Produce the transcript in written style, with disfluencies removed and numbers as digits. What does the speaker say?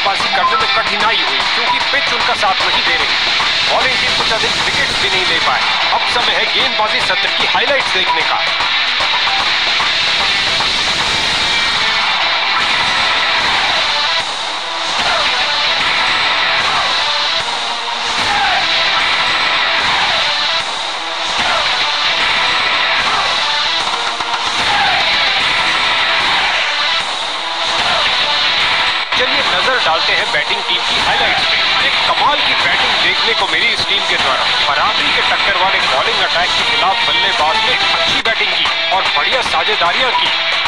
बल्लेबाजी करने में कठिनाई हुई क्योंकि पिच उनका साथ नहीं दे रही। बॉलिंग टीम कुछ अधिक विकेट्स भी नहीं ले पाए। अब समय है गेंदबाजी सत्र की हाइलाइट्स देखने का। चलिए नजर डालते हैं बैटिंग टीम की हाइलाइट्स पे। एक कमाल की बैटिंग देखने को मिली इस टीम के द्वारा। बराबरी के टक्कर वाले बॉलिंग अटैक के खिलाफ बल्लेबाज ने अच्छी बैटिंग की और बढ़िया साझेदारियां की।